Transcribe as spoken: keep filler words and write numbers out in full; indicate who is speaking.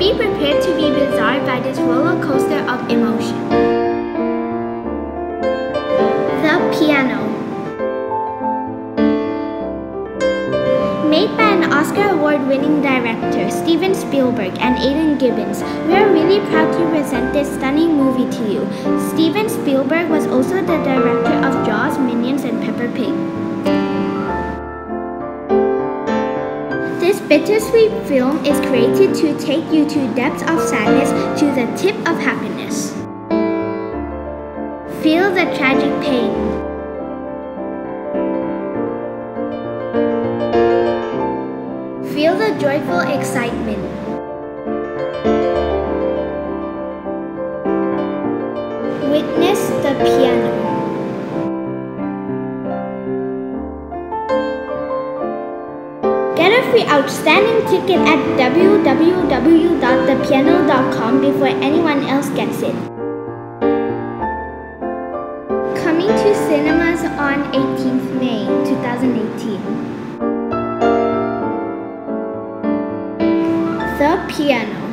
Speaker 1: Be prepared to be bizarre by this roller coaster of emotion. The Piano. Made by an Oscar award-winning director, Steven Spielberg and Aidan Gibbons, we are really proud to present this stunning movie to you. Steven Spielberg was also the director of Jaws, Minions, and Peppa Pig. This bittersweet film is created to take you to depths of sadness to the tip of happiness. Feel the tragic pain. Feel the joyful excitement. Witness the piano. Get a free outstanding ticket at w w w dot the piano dot com before anyone else gets it. Coming to cinemas on eighteenth May two thousand eighteen. The Piano.